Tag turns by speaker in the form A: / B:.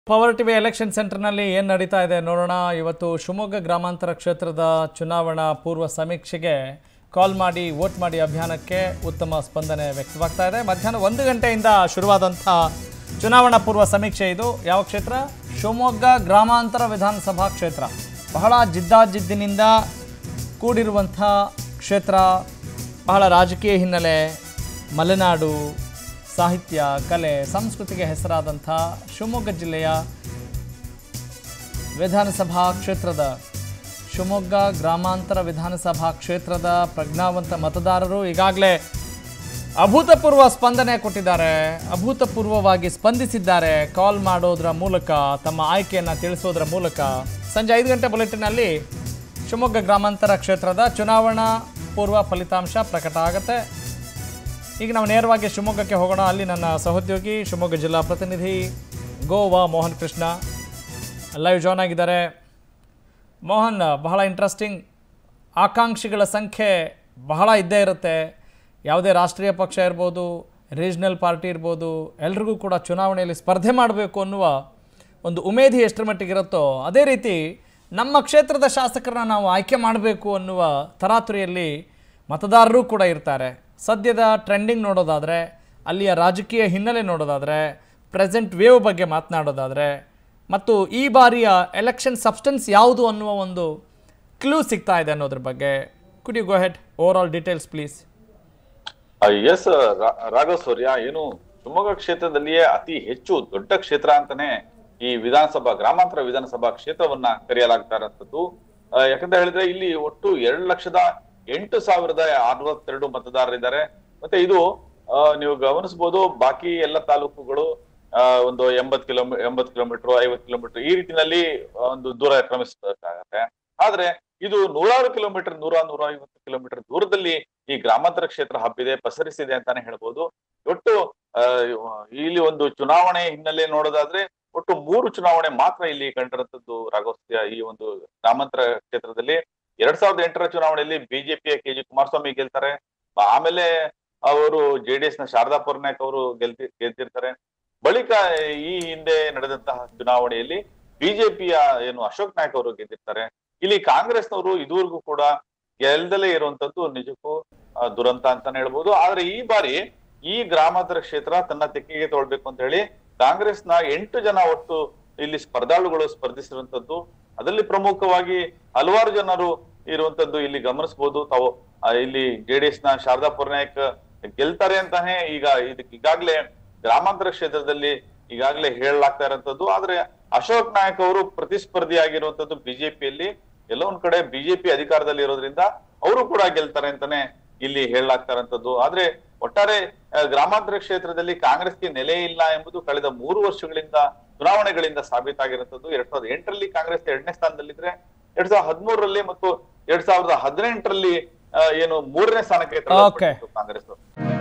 A: Power TV election ಸೆಂಟರ್ನಲ್ಲಿ ಏನು ನಡೀತಾ ಇದೆ ನೋಡೋಣ. ಇವತ್ತು ಶಿವಮೊಗ್ಗ ಗ್ರಾಮಾಂತರ ಕ್ಷೇತ್ರದ ಚುನಾವಣಾ ಪೂರ್ವ ಸಮೀಕ್ಷೆಗೆ ಕಾಲ್ ಮಾಡಿ ವೋಟ್ ಮಾಡಿ ಅಭಿಯಾನಕ್ಕೆ ಉತ್ತಮ ಸ್ಪಂದನೆ ವ್ಯಕ್ತವಾಗ್ತಾ ಇದೆ. ಮಧ್ಯಾಹ್ನ 1 ಗಂಟೆಯಿಂದ ಶುರುವಾದಂಥ ಚುನಾವಣಾ ಪೂರ್ವ ಸಮೀಕ್ಷೆ ಇದು. ಯಾವ ಕ್ಷೇತ್ರ? ಶಿವಮೊಗ್ಗ ಗ್ರಾಮಾಂತರ ವಿಧಾನಸಭಾ ಕ್ಷೇತ್ರ. ಬಹಳ ಜಿದ್ದಾಜಿದ್ದಿನಿಂದ ಕೂಡಿರುವಂಥ ಕ್ಷೇತ್ರ, ಬಹಳ ರಾಜಕೀಯ ಹಿನ್ನೆಲೆ, ಮಲೆನಾಡು, ಸಾಹಿತ್ಯ, ಕಲೆ, ಸಂಸ್ಕೃತಿಗೆ ಹೆಸರಾದಂಥ ಶಿವಮೊಗ್ಗ ಜಿಲ್ಲೆಯ ವಿಧಾನಸಭಾ ಕ್ಷೇತ್ರದ ಶಿವಮೊಗ್ಗ ಗ್ರಾಮಾಂತರ ವಿಧಾನಸಭಾ ಕ್ಷೇತ್ರದ ಪ್ರಜ್ಞಾವಂತ ಮತದಾರರು ಈಗಾಗಲೇ ಅಭೂತಪೂರ್ವ ಸ್ಪಂದನೆ ಕೊಟ್ಟಿದ್ದಾರೆ, ಅಭೂತಪೂರ್ವವಾಗಿ ಸ್ಪಂದಿಸಿದ್ದಾರೆ. ಕಾಲ್ ಮಾಡೋದ್ರ ಮೂಲಕ, ತಮ್ಮ ಆಯ್ಕೆಯನ್ನು ತಿಳಿಸೋದ್ರ ಮೂಲಕ ಸಂಜೆ 5 ಗಂಟೆ ಬುಲೆಟಿನಲ್ಲಿ ಶಿವಮೊಗ್ಗ ಗ್ರಾಮಾಂತರ ಕ್ಷೇತ್ರದ ಚುನಾವಣಾ ಪೂರ್ವ ಫಲಿತಾಂಶ ಪ್ರಕಟ ಆಗುತ್ತೆ. ಈಗ ನಾವು ನೇರವಾಗಿ ಶಿವಮೊಗ್ಗಕ್ಕೆ ಹೋಗೋಣ. ಅಲ್ಲಿ ನನ್ನ ಸಹೋದ್ಯೋಗಿ ಶಿವಮೊಗ್ಗ ಜಿಲ್ಲಾ ಪ್ರತಿನಿಧಿ ಗೋವಾ ಮೋಹನ್ ಕೃಷ್ಣ ಲೈವ್ ಜಾಯ್ನ್ ಆಗಿದ್ದಾರೆ. ಮೋಹನ್, ಬಹಳ ಇಂಟ್ರೆಸ್ಟಿಂಗ್. ಆಕಾಂಕ್ಷಿಗಳ ಸಂಖ್ಯೆ ಬಹಳ ಇದ್ದೇ ಇರುತ್ತೆ. ಯಾವುದೇ ರಾಷ್ಟ್ರೀಯ ಪಕ್ಷ ಇರ್ಬೋದು, ರೀಜ್ನಲ್ ಪಾರ್ಟಿ ಇರ್ಬೋದು, ಎಲ್ರಿಗೂ ಕೂಡ ಚುನಾವಣೆಯಲ್ಲಿ ಸ್ಪರ್ಧೆ ಮಾಡಬೇಕು ಅನ್ನುವ ಒಂದು ಉಮೇದಿ ಎಷ್ಟರ ಮಟ್ಟಿಗಿರುತ್ತೋ ಅದೇ ರೀತಿ ನಮ್ಮ ಕ್ಷೇತ್ರದ ಶಾಸಕರನ್ನ ನಾವು ಆಯ್ಕೆ ಮಾಡಬೇಕು ಅನ್ನುವ ತರಾತುರಿಯಲ್ಲಿ ಮತದಾರರು ಕೂಡ ಇರ್ತಾರೆ. ಸದ್ಯದ ಟ್ರೆಂಡಿಂಗ್ ನೋಡೋದಾದರೆ, ಅಲ್ಲಿಯ ರಾಜಕೀಯ ಹಿನ್ನೆಲೆ ನೋಡೋದಾದರೆ, ಪ್ರೆಸೆಂಟ್ ವೇವ್ ಬಗ್ಗೆ ಮಾತನಾಡೋದಾದರೆ, ಮತ್ತು ಈ ಬಾರಿಯ ಎಲೆಕ್ಷನ್ ಸಬ್ಸ್ಟೆನ್ಸ್ ಯಾವುದು ಅನ್ನುವ ಒಂದು ಕ್ಲೂ ಸಿಗ್ತಾ ಇದೆ ಅನ್ನೋದ್ರ ಬಗ್ಗೆ could you go ahead overall details please?
B: Yes Raghav Surya, ಏನು ಶಿವಮೊಗ್ಗ ಕ್ಷೇತ್ರದಲ್ಲಿಯೇ ಅತಿ ಹೆಚ್ಚು ದೊಡ್ಡ ಕ್ಷೇತ್ರ ಅಂತಾನೆ ಈ ಗ್ರಾಮಾಂತರ ವಿಧಾನಸಭಾ ಕ್ಷೇತ್ರವನ್ನ ಕರೆಯಲಾಗ್ತಾ ಇರೋಂಥದ್ದು. ಯಾಕಂತ ಹೇಳಿದ್ರೆ ಇಲ್ಲಿ ಒಟ್ಟು 2,08,062 ಮತದಾರರಿದ್ದಾರೆ. ಮತ್ತೆ ಇದು ನೀವು ಗಮನಿಸಬಹುದು, ಬಾಕಿ ಎಲ್ಲ ತಾಲೂಕುಗಳು ಒಂದು 80 ಕಿಲೋಮೀಟರ್ 50 ಕಿಲೋಮೀಟರ್ ಈ ರೀತಿನಲ್ಲಿ ಒಂದು ದೂರ ಕ್ರಮಿಸಬೇಕಾಗತ್ತೆ. ಆದ್ರೆ ಇದು 100 ಕಿಲೋಮೀಟರ್ 150 ಕಿಲೋಮೀಟರ್ ದೂರದಲ್ಲಿ ಈ ಗ್ರಾಮಾಂತರ ಕ್ಷೇತ್ರ ಹಬ್ಬಿದೆ, ಪಸರಿಸಿದೆ ಅಂತಾನೆ ಹೇಳ್ಬೋದು. ಒಟ್ಟು ಇಲ್ಲಿ ಒಂದು ಚುನಾವಣೆ ಹಿನ್ನೆಲೆ ನೋಡೋದಾದ್ರೆ ಒಟ್ಟು 3 ಚುನಾವಣೆ ಮಾತ್ರ ಇಲ್ಲಿ ಕಂಡಿರುವಂತದ್ದು ರಾಘವಸ್ಯ. ಈ ಒಂದು ಗ್ರಾಮಾಂತರ ಕ್ಷೇತ್ರದಲ್ಲಿ 2008ರ ಚುನಾವಣೆಯಲ್ಲಿ ಬಿಜೆಪಿಯ ಕೆಜಿ ಕುಮಾರಸ್ವಾಮಿ ಗೆಲ್ತಾರೆ. ಆಮೇಲೆ ಅವರು JDS ನ ಶಾರದಾ ಪೂರ್ನಾಯಕ್ ಅವರು ಗೆಲ್ತಿರ್ತಾರೆ. ಬಳಿಕ ಈ ಹಿಂದೆ ನಡೆದಂತಹ ಚುನಾವಣೆಯಲ್ಲಿ ಬಿಜೆಪಿಯ ಅಶೋಕ್ ನಾಯಕ್ ಅವರು ಗೆದ್ದಿರ್ತಾರೆ. ಇಲ್ಲಿ ಕಾಂಗ್ರೆಸ್ನವರು ಇದುವರೆಗೂ ಕೂಡ ಗೆಲ್ದಲೇ ಇರುವಂತದ್ದು ನಿಜಕ್ಕೂ ದುರಂತ ಅಂತಾನೆ ಹೇಳ್ಬೋದು. ಆದ್ರೆ ಈ ಬಾರಿ ಈ ಗ್ರಾಮಾಂತರ ಕ್ಷೇತ್ರ ತನ್ನ ತೆಕ್ಕೆಗೆ ತೊಳ್ಬೇಕು ಅಂತ ಹೇಳಿ ಕಾಂಗ್ರೆಸ್ನ 8 ಜನ ಒಟ್ಟು ಇಲ್ಲಿ ಸ್ಪರ್ಧಾಳುಗಳು ಸ್ಪರ್ಧಿಸಿರುವಂತದ್ದು. ಅದರಲ್ಲಿ ಪ್ರಮುಖವಾಗಿ ಹಲವಾರು ಜನರು ಇರುವಂತದ್ದು ಇಲ್ಲಿ ಗಮನಿಸಬಹುದು. ತಾವು ಇಲ್ಲಿ JDS ನ ಶಾರದಾ ಪೂರ್ನಾಯಕ್ ಗೆಲ್ತಾರೆ ಅಂತಾನೆ ಈಗಾಗ್ಲೇ ಗ್ರಾಮಾಂತರ ಕ್ಷೇತ್ರದಲ್ಲಿ ಈಗಾಗ್ಲೇ ಹೇಳಲಾಗ್ತಾ ಇರುವಂತದ್ದು. ಆದ್ರೆ ಅಶೋಕ್ ನಾಯಕ್ ಅವರು ಪ್ರತಿಸ್ಪರ್ಧಿ ಆಗಿರುವಂತದ್ದು ಬಿಜೆಪಿಯಲ್ಲಿ. ಎಲ್ಲೋ ಒಂದ್ ಕಡೆ ಬಿಜೆಪಿ ಅಧಿಕಾರದಲ್ಲಿ ಇರೋದ್ರಿಂದ ಅವರು ಕೂಡ ಗೆಲ್ತಾರೆ ಅಂತಾನೆ ಇಲ್ಲಿ ಹೇಳಲಾಗ್ತಾ ಇರುವಂತದ್ದು. ಆದ್ರೆ ಒಟ್ಟಾರೆ ಗ್ರಾಮಾಂತರ ಕ್ಷೇತ್ರದಲ್ಲಿ ಕಾಂಗ್ರೆಸ್ಗೆ ನೆಲೆ ಇಲ್ಲ ಎಂಬುದು ಕಳೆದ 3 ವರ್ಷಗಳಿಂದ ಚುನಾವಣೆಗಳಿಂದ ಸಾಬೀತಾಗಿರುವಂತದ್ದು. 2008ರಲ್ಲಿ ಕಾಂಗ್ರೆಸ್ 2ನೇ ಸ್ಥಾನದಲ್ಲಿದ್ರೆ 2013ರಲ್ಲಿ ಮತ್ತು 2018ರಲ್ಲಿ 3ನೇ ಸ್ಥಾನಕ್ಕೆ ಕಾಂಗ್ರೆಸ್